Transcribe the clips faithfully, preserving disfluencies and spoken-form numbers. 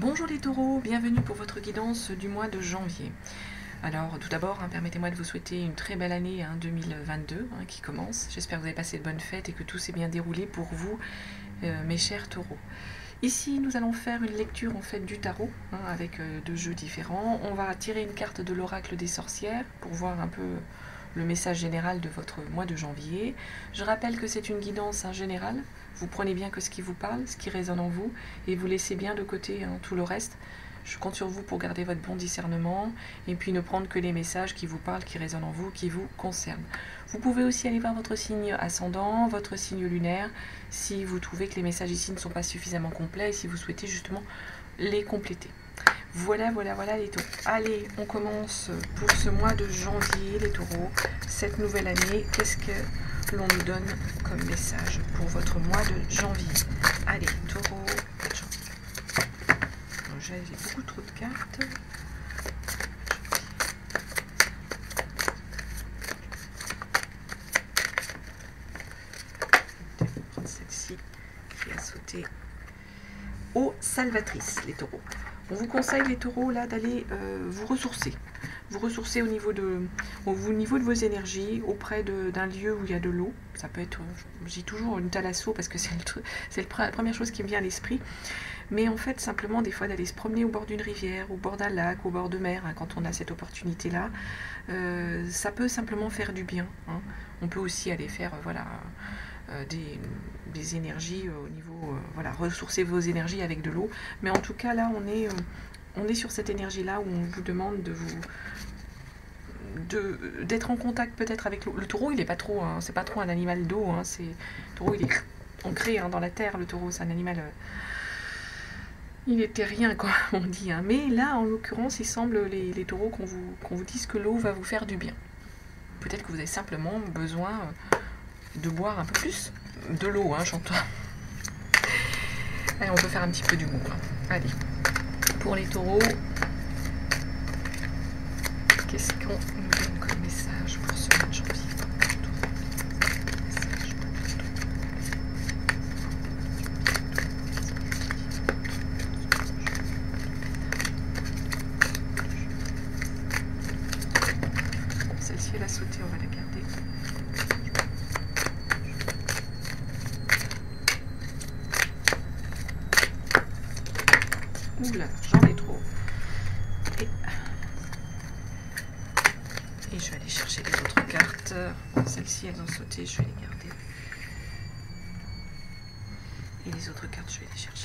Bonjour les taureaux, bienvenue pour votre guidance du mois de janvier. Alors tout d'abord, hein, permettez-moi de vous souhaiter une très belle année hein, deux mille vingt-deux hein, qui commence. J'espère que vous avez passé de bonnes fêtes et que tout s'est bien déroulé pour vous, euh, mes chers taureaux. Ici, nous allons faire une lecture en fait du tarot hein, avec euh, deux jeux différents. On va tirer une carte de l'oracle des sorcières pour voir un peu le message général de votre mois de janvier. Je rappelle que c'est une guidance hein, générale. Vous prenez bien que ce qui vous parle, ce qui résonne en vous, et vous laissez bien de côté hein, tout le reste. Je compte sur vous pour garder votre bon discernement, et puis ne prendre que les messages qui vous parlent, qui résonnent en vous, qui vous concernent. Vous pouvez aussi aller voir votre signe ascendant, votre signe lunaire, si vous trouvez que les messages ici ne sont pas suffisamment complets, et si vous souhaitez justement les compléter. Voilà, voilà, voilà les taureaux. Allez, on commence pour ce mois de janvier, les taureaux. Cette nouvelle année, qu'est-ce que l'on nous donne comme message pour votre mois de janvier? Allez, taureau. J'ai beaucoup trop de cartes. Je vais prendre celle-ci qui a sauté. Eau salvatrice, les taureaux. On vous conseille, les taureaux, là, d'aller euh, vous ressourcer. Vous ressourcer au niveau de, au niveau de vos énergies, auprès d'un lieu où il y a de l'eau. Ça peut être, je dis toujours une thalasso parce que c'est la première chose qui me vient à l'esprit. Mais en fait, simplement, des fois, d'aller se promener au bord d'une rivière, au bord d'un lac, au bord de mer, hein, quand on a cette opportunité-là, euh, ça peut simplement faire du bien. Hein. On peut aussi aller faire, euh, voilà... Euh, des, des énergies euh, au niveau, euh, voilà, ressourcer vos énergies avec de l'eau. Mais en tout cas, là, on est, euh, on est sur cette énergie-là où on vous demande de vous d'être en contact peut-être avec l'eau. Le taureau, il n'est pas trop, hein, c'est pas trop un animal d'eau. Hein, c'est le taureau, il est ancré hein, dans la terre. Le taureau, c'est un animal, euh, il est terrien, quoi, on dit. Hein. Mais là, en l'occurrence, il semble les, les taureaux qu'on vous, qu'on vous dise que l'eau va vous faire du bien. Peut-être que vous avez simplement besoin euh, de boire un peu plus de l'eau, hein, j'entends. Allez, on peut faire un petit peu d'humour. Hein. Allez, pour les taureaux, qu'est-ce qu'on nous donne comme message pour ce mois de janvier? Celle-ci, elle a sauté, on va la garder. Oula, j'en ai trop. Et... Et je vais aller chercher les autres cartes. Celles-ci, elles ont sauté, je vais les garder. Et les autres cartes, je vais les chercher.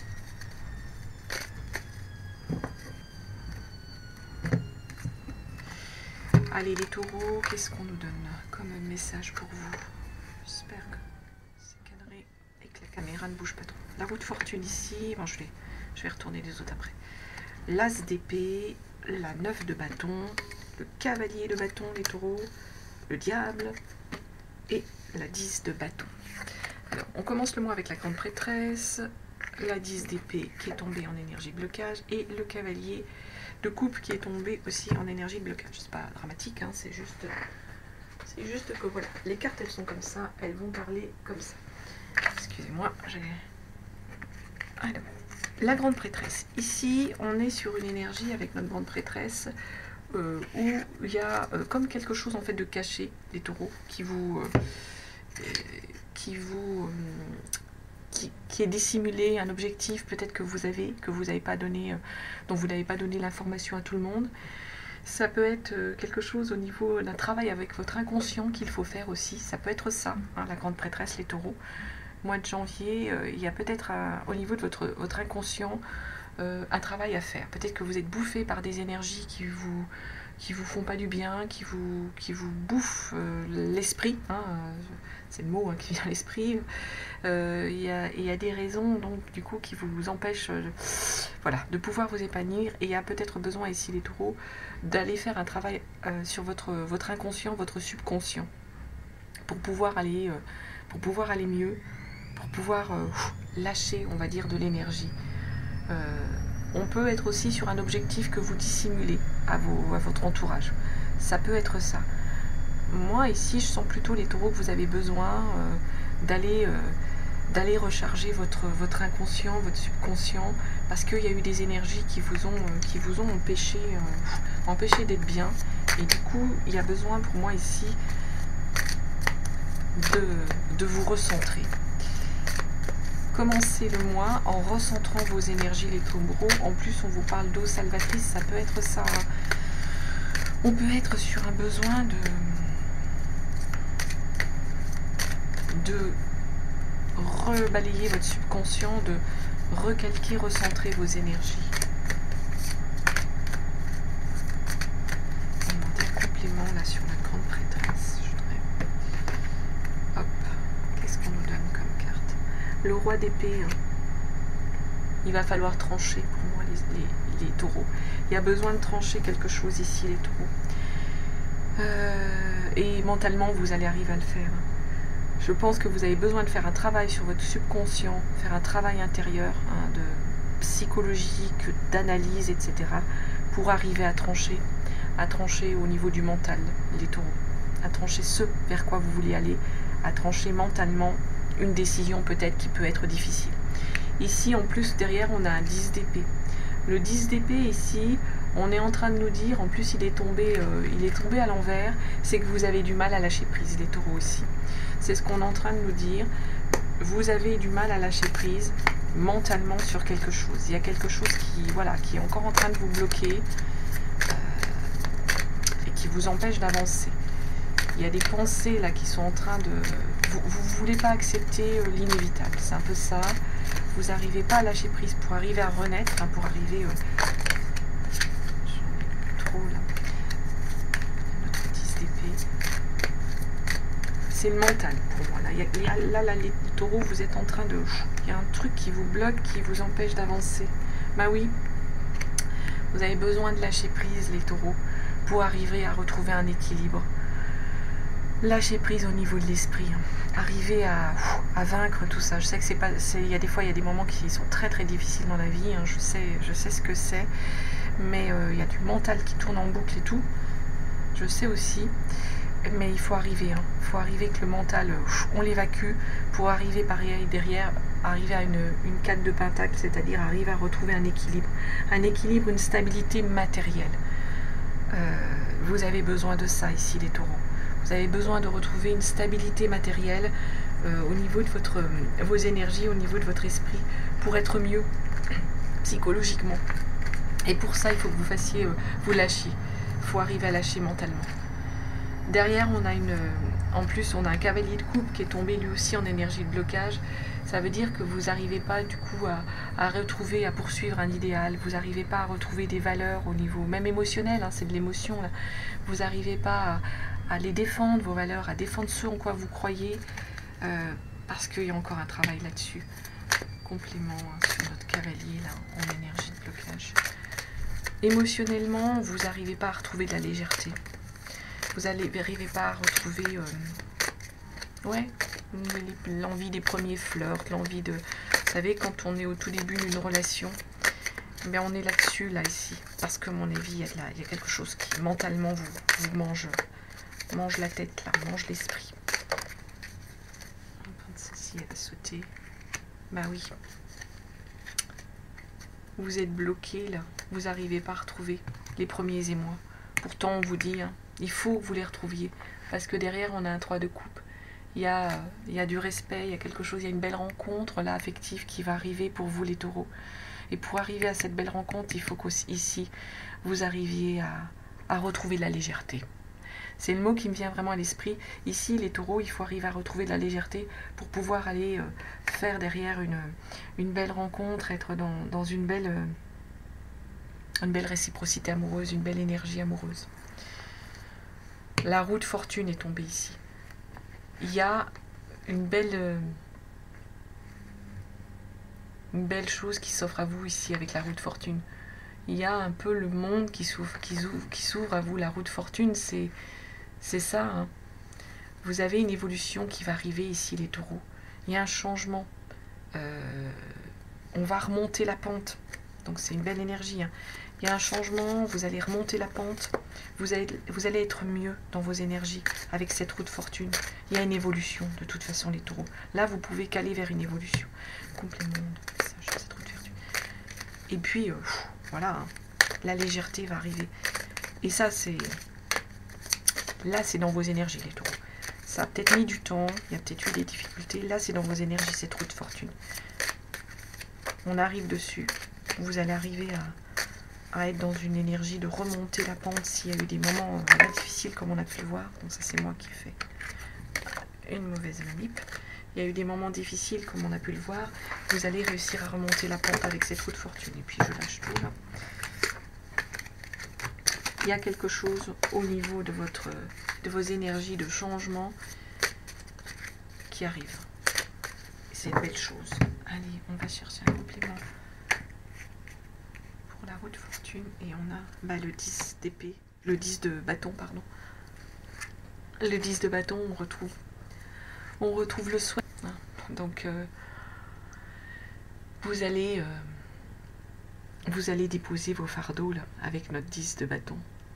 Allez, les taureaux, qu'est-ce qu'on nous donne comme message pour vous? J'espère que c'est cadré et que la caméra ne bouge pas trop. La roue de fortune ici, bon, je vais... Je vais retourner les autres après. L'as d'épée, la neuf de bâton, le cavalier de bâton, les taureaux, le diable et la dix de bâton. Alors, on commence le mois avec la grande prêtresse, la dix d'épée qui est tombée en énergie blocage et le cavalier de coupe qui est tombé aussi en énergie blocage. C'est pas dramatique, hein, c'est juste, c'est juste que voilà, les cartes elles sont comme ça, elles vont parler comme ça. Excusez-moi, j'ai... Alors, la grande prêtresse. Ici, on est sur une énergie avec notre grande prêtresse euh, où il y a euh, comme quelque chose en fait de caché, les taureaux, qui vous, euh, qui vous, euh, qui, qui est dissimulé, un objectif peut-être que vous avez, que vous n'avez pas donné, euh, dont vous n'avez pas donné l'information à tout le monde. Ça peut être euh, quelque chose au niveau d'un travail avec votre inconscient qu'il faut faire aussi. Ça peut être ça, hein, la grande prêtresse, les taureaux. Mois de janvier, euh, il y a peut-être au niveau de votre, votre inconscient euh, un travail à faire. Peut-être que vous êtes bouffé par des énergies qui vous qui vous font pas du bien, qui vous, qui vous bouffent euh, l'esprit. Hein, euh, c'est le mot hein, qui vient à l'esprit. Euh, il y a, y a des raisons donc du coup qui vous empêchent euh, voilà, de pouvoir vous épanouir. Et il y a peut-être besoin ici les taureaux d'aller faire un travail euh, sur votre, votre inconscient, votre subconscient, pour pouvoir aller, euh, pour pouvoir aller mieux. Pour pouvoir euh, lâcher, on va dire, de l'énergie. Euh, on peut être aussi sur un objectif que vous dissimulez à, vos, à votre entourage. Ça peut être ça. Moi, ici, je sens plutôt les taureaux que vous avez besoin euh, d'aller euh, d'aller recharger votre, votre inconscient, votre subconscient, parce qu'il y a eu des énergies qui vous ont, qui vous ont empêché, euh, empêché d'être bien. Et du coup, il y a besoin pour moi ici de, de vous recentrer. Commencez le mois en recentrant vos énergies, les taureaux. En plus, on vous parle d'eau salvatrice, ça peut être ça. On peut être sur un besoin de, de rebalayer votre subconscient, de recalquer, recentrer vos énergies. On va demander un complément là sur la grande prêtresse. Je voudrais... Hop, qu'est-ce qu'on nous donne comme carte? Le roi d'épée. Hein. Il va falloir trancher pour moi les, les, les taureaux. Il y a besoin de trancher quelque chose ici les taureaux. Euh, et mentalement vous allez arriver à le faire. Je pense que vous avez besoin de faire un travail sur votre subconscient, faire un travail intérieur, hein, de psychologique, d'analyse, et cetera, pour arriver à trancher, à trancher au niveau du mental, les taureaux, à trancher ce vers quoi vous voulez aller, à trancher mentalement une décision peut-être qui peut être difficile. Ici, en plus, derrière, on a un dix d'épée. Le dix d'épée, ici, on est en train de nous dire, en plus, il est tombé, euh, il est tombé à l'envers, c'est que vous avez du mal à lâcher prise, les taureaux aussi. C'est ce qu'on est en train de nous dire. Vous avez du mal à lâcher prise mentalement sur quelque chose. Il y a quelque chose qui, voilà, qui est encore en train de vous bloquer euh, et qui vous empêche d'avancer. Il y a des pensées là qui sont en train de... Vous ne voulez pas accepter l'inévitable, c'est un peu ça. Vous n'arrivez pas à lâcher prise pour arriver à renaître, hein, pour arriver... Euh... Trop là. Notre dix d'épée. C'est le mental pour moi. Là, il y a, il y a, là, là, les taureaux, vous êtes en train de... Il y a un truc qui vous bloque, qui vous empêche d'avancer. Bah oui, vous avez besoin de lâcher prise, les taureaux, pour arriver à retrouver un équilibre. Lâcher prise au niveau de l'esprit. Hein. Arriver à, à vaincre tout ça. Je sais que c'est pas... Il y a des fois, il y a des moments qui sont très très difficiles dans la vie. Hein. Je sais, je sais ce que c'est. Mais euh, il y a du mental qui tourne en boucle et tout. Je sais aussi. Mais il faut arriver, hein. Il faut arriver que le mental, on l'évacue pour arriver par derrière, arriver à une, une quatre de pentacle, c'est-à-dire arriver à retrouver un équilibre. Un équilibre, une stabilité matérielle. Euh, vous avez besoin de ça ici, les taureaux. Vous avez besoin de retrouver une stabilité matérielle euh, au niveau de votre, euh, vos énergies, au niveau de votre esprit, pour être mieux psychologiquement. Et pour ça, il faut que vous fassiez, euh, vous lâchiez. Il faut arriver à lâcher mentalement. Derrière, on a une, en plus, on a un cavalier de coupe qui est tombé lui aussi en énergie de blocage. Ça veut dire que vous n'arrivez pas du coup à, à retrouver, à poursuivre un idéal. Vous n'arrivez pas à retrouver des valeurs au niveau même émotionnel, hein, c'est de l'émotion. Là. Vous n'arrivez pas à, à les défendre, vos valeurs, à défendre ce en quoi vous croyez, euh, parce qu'il y a encore un travail là-dessus. Complément hein, sur notre cavalier là, en énergie de blocage. Émotionnellement, vous n'arrivez pas à retrouver de la légèreté. Vous n'arrivez pas à retrouver euh, ouais, l'envie des premiers flirts, l'envie de... Vous savez, quand on est au tout début d'une relation, ben on est là-dessus, là, ici. Parce que, à mon avis, il y a, là, il y a quelque chose qui, mentalement, vous, vous mange, mange la tête, là, mange l'esprit. Ceci, elle a sauté. Bah oui. Vous êtes bloqué, là. Vous n'arrivez pas à retrouver les premiers émois. Pourtant, on vous dit... Hein, il faut que vous les retrouviez, parce que derrière, on a un trois de coupe. Il y a, il y a du respect, il y a quelque chose, il y a une belle rencontre là, affective qui va arriver pour vous, les taureaux. Et pour arriver à cette belle rencontre, il faut qu'ici, vous arriviez à, à retrouver de la légèreté. C'est le mot qui me vient vraiment à l'esprit. Ici, les taureaux, il faut arriver à retrouver de la légèreté pour pouvoir aller euh, faire derrière une, une belle rencontre, être dans, dans une, belle, euh, une belle réciprocité amoureuse, une belle énergie amoureuse. La roue de fortune est tombée ici. Il y a une belle, euh, une belle chose qui s'offre à vous ici avec la roue de fortune. Il y a un peu le monde qui s'ouvre, qui s'ouvre, qui s'ouvre à vous. La roue de fortune, c'est, c'est ça. Hein. Vous avez une évolution qui va arriver ici, les taureaux. Il y a un changement. Euh, on va remonter la pente. Donc c'est une belle énergie. Hein. Il y a un changement, vous allez remonter la pente, vous allez, vous allez être mieux dans vos énergies avec cette roue de fortune. Il y a une évolution de toute façon les taureaux. Là vous pouvez caler vers une évolution. Complément de message, cette roue de fortune. Et puis euh, pff, voilà, hein, la légèreté va arriver. Et ça c'est... Là c'est dans vos énergies les taureaux. Ça a peut-être mis du temps, il y a peut-être eu des difficultés. Là c'est dans vos énergies cette roue de fortune. On arrive dessus. Vous allez arriver à, à être dans une énergie de remonter la pente s'il y a eu des moments voilà, difficiles comme on a pu le voir. Donc ça c'est moi qui fais une mauvaise manip. Il y a eu des moments difficiles comme on a pu le voir. Vous allez réussir à remonter la pente avec cette roue de fortune. Et puis je lâche tout là. Il y a quelque chose au niveau de, votre, de vos énergies de changement qui arrive. C'est une belle chose. Allez, on va chercher un complément pour la roue de fortune. Et on a bah, le dix d'épée, le dix de bâton, pardon. Le dix de bâton, on retrouve, on retrouve le soin. Donc, euh, vous allez... Euh, Vous allez déposer vos fardeaux là, avec notre dix de bâton.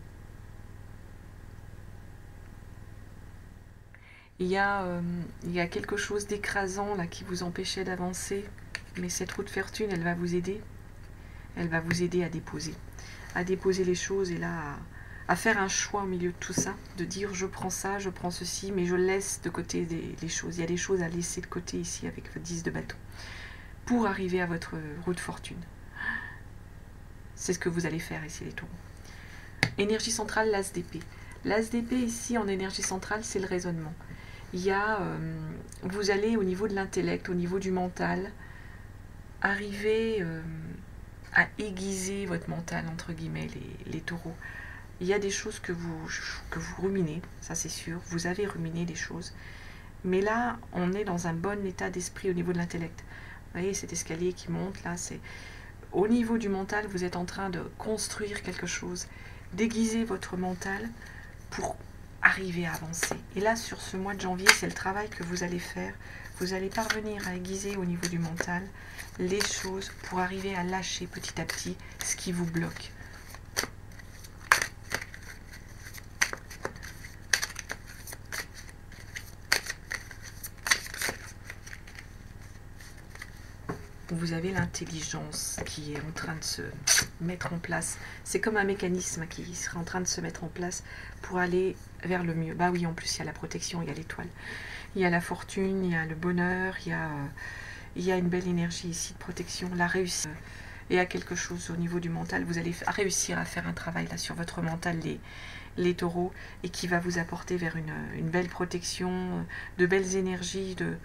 Il y a, euh, il y a quelque chose d'écrasant là qui vous empêchait d'avancer. Mais cette roue de fortune, elle va vous aider. Elle va vous aider à déposer. À déposer les choses et là, à, à faire un choix au milieu de tout ça. De dire, je prends ça, je prends ceci, mais je laisse de côté des, les choses. Il y a des choses à laisser de côté ici avec votre dix de bâton. Pour arriver à votre roue de fortune. C'est ce que vous allez faire ici les taureaux. Énergie centrale, l'as d'épée. L'as d'épée ici en énergie centrale, c'est le raisonnement. Il y a, euh, vous allez au niveau de l'intellect, au niveau du mental, arriver euh, à aiguiser votre mental, entre guillemets, les, les taureaux. Il y a des choses que vous, que vous ruminez, ça c'est sûr. Vous avez ruminé des choses. Mais là, on est dans un bon état d'esprit au niveau de l'intellect. Vous voyez, cet escalier qui monte, là, c'est... Au niveau du mental, vous êtes en train de construire quelque chose, d'aiguiser votre mental pour arriver à avancer. Et là, sur ce mois de janvier, c'est le travail que vous allez faire. Vous allez parvenir à aiguiser au niveau du mental les choses pour arriver à lâcher petit à petit ce qui vous bloque. Vous avez l'intelligence qui est en train de se mettre en place. C'est comme un mécanisme qui sera en train de se mettre en place pour aller vers le mieux. Bah oui, en plus, il y a la protection, il y a l'étoile. Il y a la fortune, il y a le bonheur, il y a, euh, il y a une belle énergie ici de protection, la réussite. Et il y a quelque chose au niveau du mental. Vous allez réussir à faire un travail là sur votre mental, les, les taureaux, et qui va vous apporter vers une, une belle protection, de belles énergies, de...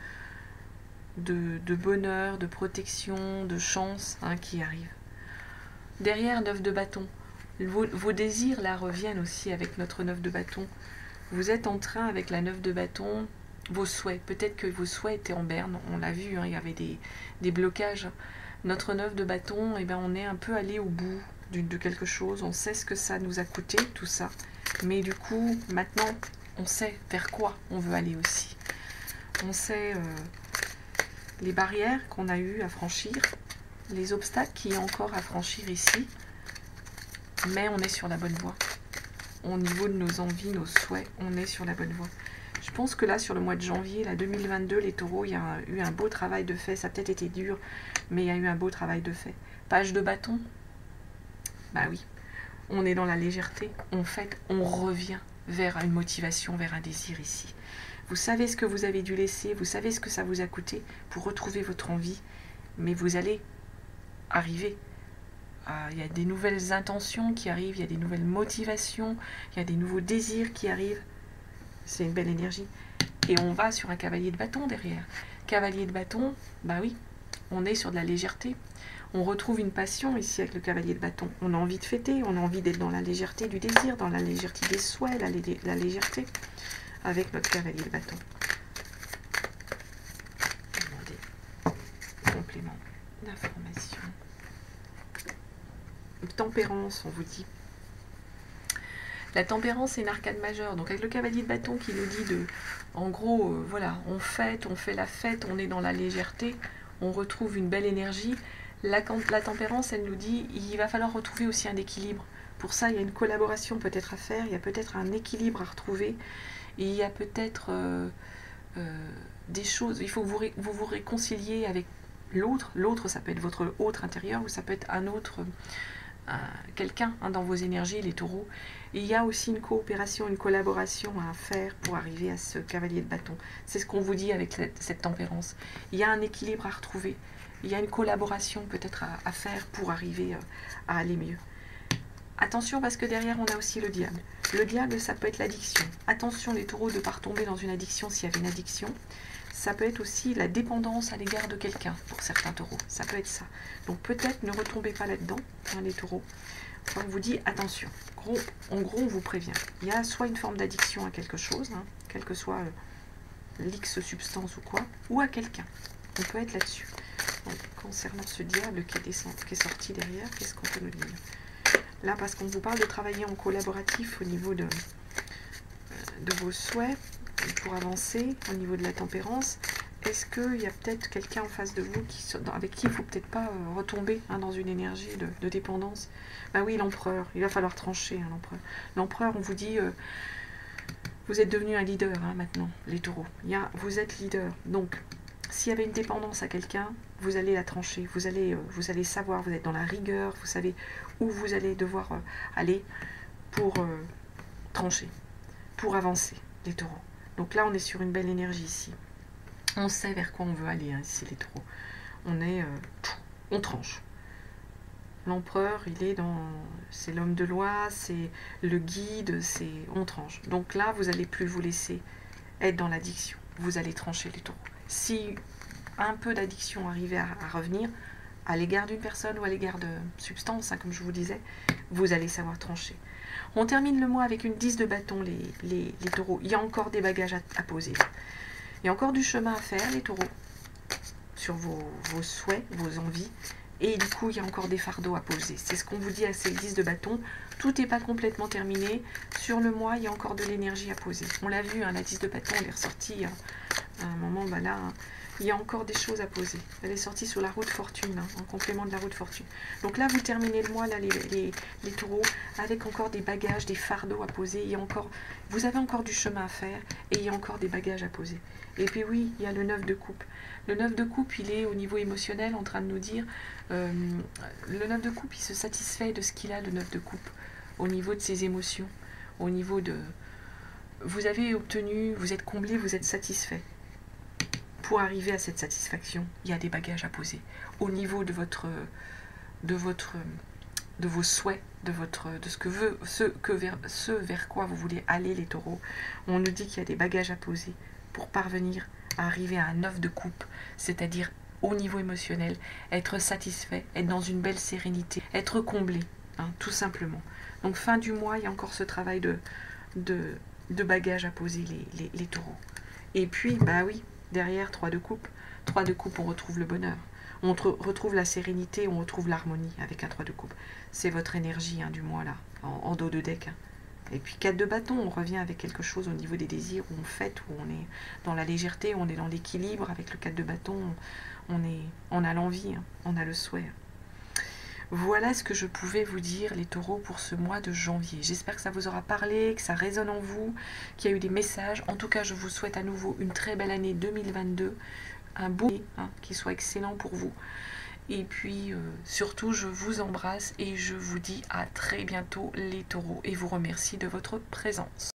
De, de bonheur, de protection, de chance hein, qui arrive. Derrière, neuf de bâton. Vos, vos désirs là reviennent aussi avec notre neuf de bâton. Vous êtes en train avec la neuf de bâton, vos souhaits. Peut-être que vos souhaits étaient en berne, on l'a vu, hein, il y avait des, des blocages. Notre neuf de bâton, eh ben, on est un peu allé au bout de, de quelque chose. On sait ce que ça nous a coûté, tout ça. Mais du coup, maintenant, on sait vers quoi on veut aller aussi. On sait... Euh, les barrières qu'on a eu à franchir, les obstacles qu'il y a encore à franchir ici, mais on est sur la bonne voie. Au niveau de nos envies, nos souhaits, on est sur la bonne voie. Je pense que là, sur le mois de janvier, là, deux mille vingt-deux, les taureaux, il y a eu un beau travail de fait. Ça a peut-être été dur, mais il y a eu un beau travail de fait. Page de bâton, bah oui, on est dans la légèreté. En fait, on revient vers une motivation, vers un désir ici. Vous savez ce que vous avez dû laisser, vous savez ce que ça vous a coûté pour retrouver votre envie, mais vous allez arriver. Il y a des nouvelles intentions qui arrivent, il y a des nouvelles motivations, il y a des nouveaux désirs qui arrivent. C'est une belle énergie. Et on va sur un cavalier de bâton derrière. Cavalier de bâton, bah oui, on est sur de la légèreté. On retrouve une passion ici avec le cavalier de bâton. On a envie de fêter, on a envie d'être dans la légèreté du désir, dans la légèreté des souhaits, la, lé la légèreté. Avec notre cavalier de bâton. Demandez complément d'information. Tempérance, on vous dit. La tempérance, c'est une arcane majeure. Donc avec le cavalier de bâton qui nous dit de... En gros, euh, voilà, on fête, on fait la fête, on est dans la légèreté, on retrouve une belle énergie. La, la tempérance, elle nous dit il va falloir retrouver aussi un équilibre. Pour ça, il y a une collaboration peut-être à faire, il y a peut-être un équilibre à retrouver, et il y a peut-être euh, euh, des choses, il faut que vous vous, vous réconcilier avec l'autre. L'autre, ça peut être votre autre intérieur, ou ça peut être un autre, euh, quelqu'un hein, dans vos énergies, les taureaux. Et il y a aussi une coopération, une collaboration à faire pour arriver à ce cavalier de bâton. C'est ce qu'on vous dit avec cette, cette tempérance. Il y a un équilibre à retrouver. Il y a une collaboration peut-être à, à faire pour arriver euh, à aller mieux. Attention parce que derrière on a aussi le diable. Le diable, ça peut être l'addiction. Attention les taureaux de ne pas retomber dans une addiction s'il y avait une addiction. Ça peut être aussi la dépendance à l'égard de quelqu'un pour certains taureaux. Ça peut être ça. Donc peut-être ne retombez pas là-dedans, hein, les taureaux. Enfin, on vous dit attention. Gros, en gros, on vous prévient. Il y a soit une forme d'addiction à quelque chose, hein, quelle que soit euh, l'X substance ou quoi, ou à quelqu'un. On peut être là-dessus. Donc, concernant ce diable qui est, descend, qui est sorti derrière, qu'est-ce qu'on peut nous dire? Là, parce qu'on vous parle de travailler en collaboratif au niveau de, de vos souhaits pour avancer, au niveau de la tempérance. Est-ce qu'il y a peut-être quelqu'un en face de vous qui, avec qui il ne faut peut-être pas euh, retomber hein, dans une énergie de, de dépendance? Ben oui, l'empereur, il va falloir trancher hein, l'empereur. L'empereur, on vous dit, euh, vous êtes devenu un leader hein, maintenant, les taureaux. Il y a, vous êtes leader, donc s'il y avait une dépendance à quelqu'un, vous allez la trancher, vous allez, euh, vous allez savoir, vous êtes dans la rigueur, vous savez où vous allez devoir euh, aller pour euh, trancher, pour avancer, les taureaux. Donc là, on est sur une belle énergie ici. On sait vers quoi on veut aller hein, ici, les taureaux. On est, euh, on tranche. L'empereur, il est dans, c'est l'homme de loi, c'est le guide, c'est, on tranche. Donc là, vous n'allez plus vous laisser être dans l'addiction. Vous allez trancher les taureaux. Si un peu d'addiction arrivait à, à revenir à l'égard d'une personne ou à l'égard de substances, hein, comme je vous disais, vous allez savoir trancher. On termine le mois avec une dix de bâton, les, les, les taureaux. Il y a encore des bagages à, à poser. Il y a encore du chemin à faire, les taureaux, sur vos, vos souhaits, vos envies. Et du coup, il y a encore des fardeaux à poser. C'est ce qu'on vous dit à ces dix de bâton. Tout n'est pas complètement terminé. Sur le mois, il y a encore de l'énergie à poser. On l'a vu, hein, la dix de bâton, elle est ressortie hein, à un moment, bah là, hein, il y a encore des choses à poser. Elle est sortie sur la route fortune, hein, en complément de la route fortune. Donc là, vous terminez le mois, là, les, les, les taureaux, avec encore des bagages, des fardeaux à poser. Il y a encore, vous avez encore du chemin à faire et il y a encore des bagages à poser. Et puis oui, il y a le neuf de coupe. Le neuf de coupe, il est au niveau émotionnel en train de nous dire, euh, le neuf de coupe, il se satisfait de ce qu'il a, le neuf de coupe, au niveau de ses émotions, au niveau de... Vous avez obtenu, vous êtes comblé, vous êtes satisfait. Pour arriver à cette satisfaction, il y a des bagages à poser. Au niveau de votre, de votre, de vos souhaits, de votre, de ce que veut, ce que vers, ce vers quoi vous voulez aller, les taureaux, on nous dit qu'il y a des bagages à poser pour parvenir à arriver à un neuf de coupe, c'est-à-dire au niveau émotionnel, être satisfait, être dans une belle sérénité, être comblé, hein, tout simplement. Donc fin du mois, il y a encore ce travail de, de, de bagages à poser, les, les, les taureaux. Et puis, bah oui, derrière, trois de coupe. trois de coupe, on retrouve le bonheur. On retrouve la sérénité, on retrouve l'harmonie avec un trois de coupe. C'est votre énergie hein, du mois là, en, en dos de deck. Hein. Et puis quatre de bâton, on revient avec quelque chose au niveau des désirs, où on fête, où on est dans la légèreté, où on est dans l'équilibre. Avec le quatre de bâton, on, est, on a l'envie, hein, on a le souhait. Voilà ce que je pouvais vous dire, les taureaux, pour ce mois de janvier. J'espère que ça vous aura parlé, que ça résonne en vous, qu'il y a eu des messages. En tout cas, je vous souhaite à nouveau une très belle année deux mille vingt-deux, un beau année, hein, qui soit excellent pour vous. Et puis, euh, surtout, je vous embrasse et je vous dis à très bientôt, les taureaux, et vous remercie de votre présence.